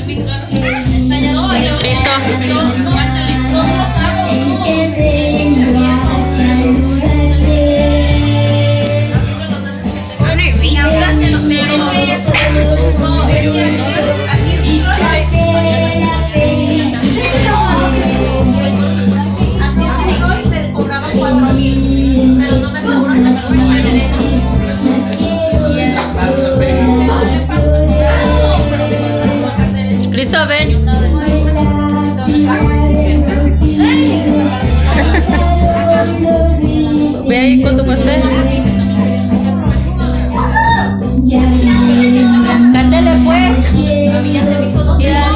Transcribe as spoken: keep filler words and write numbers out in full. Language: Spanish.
Cristo. Cristo, ven. Ve ahí con tu pastel. Cántale pues.